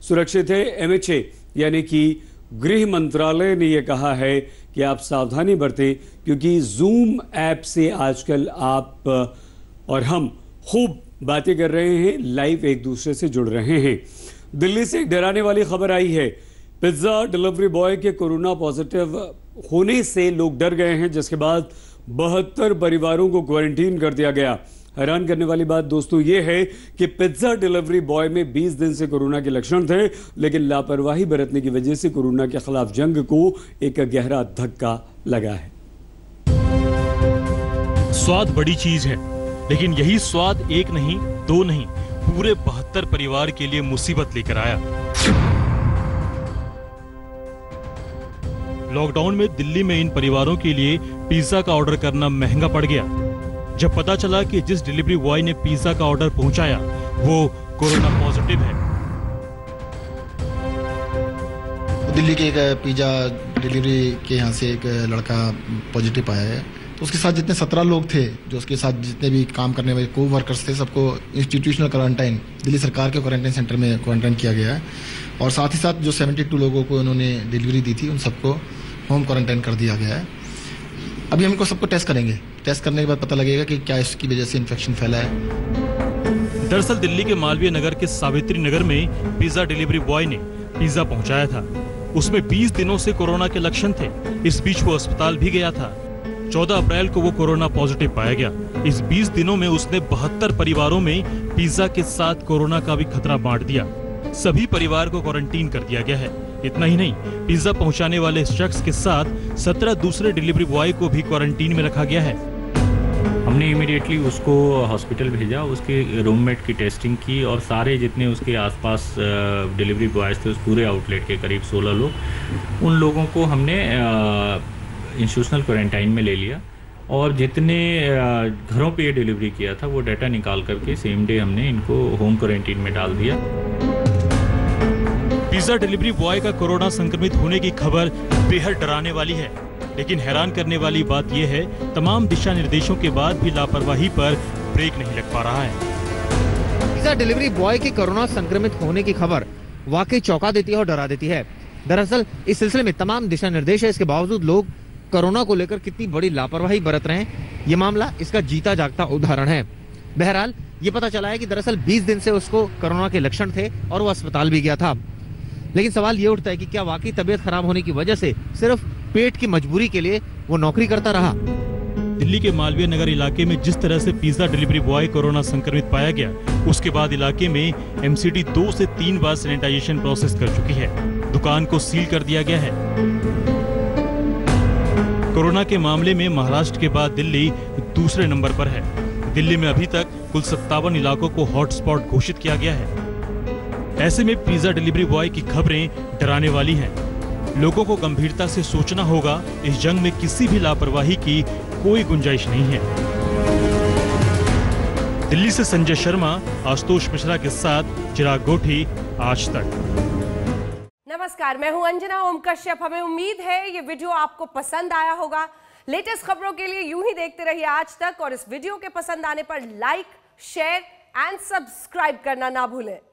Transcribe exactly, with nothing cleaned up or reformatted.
सुरक्षित है। एमएचए यानी कि गृह मंत्रालय ने यह कहा है कि आप सावधानी बरतें, क्योंकि जूम ऐप से आजकल आप और हम खूब बातें कर रहे हैं, लाइव एक दूसरे से जुड़ रहे हैं। दिल्ली से एक डराने वाली खबर आई है। पिज्जा डिलीवरी बॉय के कोरोना पॉजिटिव होने से लोग डर गए हैं, जिसके बाद बहत्तर परिवारों को क्वारंटीन कर दिया गया। हैरान करने वाली बात दोस्तों ये है कि पिज्जा डिलीवरी बॉय में बीस दिन से कोरोना के लक्षण थे, लेकिन लापरवाही बरतने की वजह से कोरोना के खिलाफ जंग को एक गहरा धक्का लगा है। स्वाद बड़ी चीज है, लेकिन यही स्वाद एक नहीं, दो नहीं, पूरे बहत्तर परिवार के लिए मुसीबत लेकर आया। लॉकडाउन में दिल्ली में इन परिवारों के लिए पिज्जा का ऑर्डर करना महंगा पड़ गया। जब पता चला कि जिस डिलीवरी बॉय ने पिज्जा का ऑर्डर पहुंचाया वो कोरोना पॉजिटिव है। दिल्ली के एक पिज्जा डिलीवरी के यहाँ से एक लड़का पॉजिटिव आया है, तो उसके साथ जितने सत्रह लोग थे, जो उसके साथ जितने भी काम करने वाले को वर्कर्स थे, सबको इंस्टीट्यूशनल क्वारंटाइन दिल्ली सरकार के क्वारंटाइन सेंटर में क्वारंटाइन किया गया है। और साथ ही साथ जो बहत्तर लोगों को उन्होंने डिलीवरी दी थी, उन सबको होम क्वारंटाइन कर दिया गया है। अभी हमको सबको टेस्ट करेंगे। टेस्ट करने के बाद पता लगेगा कि क्या इसकी वजह से इन्फेक्शन फैला है। दरअसल दिल्ली के मालवीय नगर के सावित्री नगर में पिज्जा डिलीवरी बॉय ने पिज्जा पहुंचाया था। उसमें बीस दिनों से कोरोना के लक्षण थे। इस बीच वो अस्पताल भी गया था। चौदह अप्रैल को वो कोरोना पॉजिटिव पाया गया। इस बीस दिनों में उसने बहत्तर परिवारों में पिज्जा के साथ कोरोना का भी खतरा बांट दिया। सभी परिवार को क्वारंटीन कर दिया गया है। इतना ही नहीं, पिज्जा पहुंचाने वाले शख्स के साथ सत्रह दूसरे डिलीवरी बॉय को भी क्वारंटीन में रखा गया है। हमने इमीडिएटली उसको हॉस्पिटल भेजा, उसके रूममेट की टेस्टिंग की और सारे जितने उसके आसपास डिलीवरी बॉयज थे, उस पूरे आउटलेट के करीब सोलह लोग, उन लोगों को हमने इंस्टीट्यूशनल क्वारंटाइन में ले लिया। और जितने घरों पे ये डिलीवरी किया था वो डाटा निकाल करके सेम डे हमने इनको होम क्वारंटाइन में डाल दिया। पिज्जा डिलीवरी बॉय का कोरोना संक्रमित होने की खबर बेहद डराने वाली है, लेकिन हैरान करने वाली बात यह है, तमाम दिशा निर्देशों के बाद भी लापरवाही पर ब्रेक नहीं लग पा रहा है। पिज्जा डिलीवरी बॉय के कोरोना संक्रमित होने की खबर वाकई चौंका देती है और डरा देती है। दरअसल इस सिलसिले में तमाम दिशा निर्देश है, इसके बावजूद लोग कोरोना को लेकर कितनी बड़ी लापरवाही बरत रहे हैं, ये मामला इसका जीता जागता उदाहरण है। बहरहाल ये पता चला है कि दरअसल बीस दिन से उसको कोरोना के लक्षण थे और वो अस्पताल भी गया था। लेकिन सवाल ये उठता है कि क्या वाकई तबीयत खराब होने की वजह से सिर्फ पेट की मजबूरी के लिए वो नौकरी करता रहा? दिल्ली के मालवीय नगर इलाके में जिस तरह से पिज्जा डिलीवरी बॉय कोरोना संक्रमित पाया गया, उसके बाद इलाके में एमसीडी दो से तीन बार सैनिटाइजेशन प्रोसेस कर चुकी है। दुकान को सील कर दिया गया है। कोरोना के मामले में महाराष्ट्र के बाद दिल्ली दूसरे नंबर पर है। दिल्ली में अभी तक कुल सत्तावन इलाकों को हॉटस्पॉट घोषित किया गया है। ऐसे में पिज्जा डिलीवरी बॉय की खबरें डराने वाली हैं। लोगों को गंभीरता से सोचना होगा। इस जंग में किसी भी लापरवाही की कोई गुंजाइश नहीं है। दिल्ली से संजय शर्मा, आशुतोष मिश्रा के साथ चिराग गोठी, आज तक। नमस्कार, मैं हूं अंजना ओम कश्यप। हमें उम्मीद है ये वीडियो आपको पसंद आया होगा। लेटेस्ट खबरों के लिए यूं ही देखते रहिए आज तक, और इस वीडियो के पसंद आने पर लाइक, शेयर एंड सब्सक्राइब करना ना भूलें।